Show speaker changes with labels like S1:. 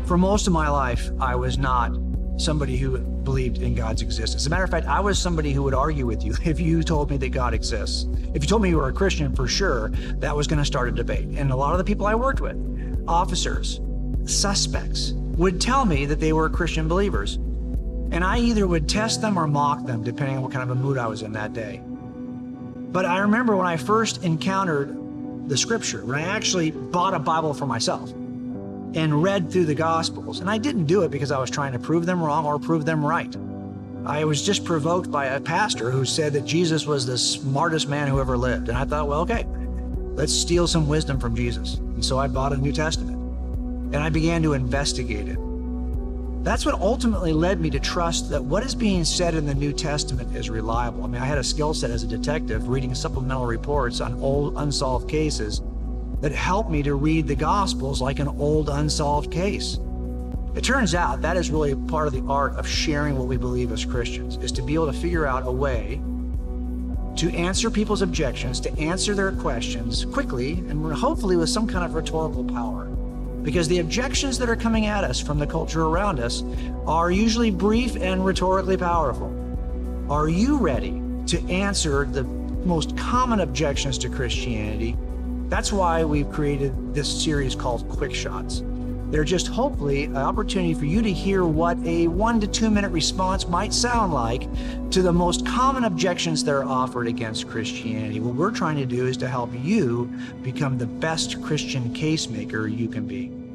S1: For most of my life, I was not somebody who believed in God's existence. As a matter of fact, I was somebody who would argue with you if you told me that God exists. If you told me you were a Christian, for sure, that was going to start a debate. And a lot of the people I worked with, officers, suspects, would tell me that they were Christian believers. And I either would test them or mock them, depending on what kind of a mood I was in that day. But I remember when I first encountered the scripture, when I actually bought a Bible for myself and read through the Gospels. And I didn't do it because I was trying to prove them wrong or prove them right. I was just provoked by a pastor who said that Jesus was the smartest man who ever lived. And I thought, well, okay, let's steal some wisdom from Jesus. And so I bought a New Testament and I began to investigate it. That's what ultimately led me to trust that what is being said in the New Testament is reliable. I mean, I had a skill set as a detective reading supplemental reports on old unsolved cases that helped me to read the Gospels like an old unsolved case. It turns out that is really part of the art of sharing what we believe as Christians, is to be able to figure out a way to answer people's objections, to answer their questions quickly and hopefully with some kind of rhetorical power. Because the objections that are coming at us from the culture around us are usually brief and rhetorically powerful. Are you ready to answer the most common objections to Christianity? That's why we've created this series called Quick Shots. They're just hopefully an opportunity for you to hear what a 1 to 2 minute response might sound like to the most common objections that are offered against Christianity. What we're trying to do is to help you become the best Christian case maker you can be.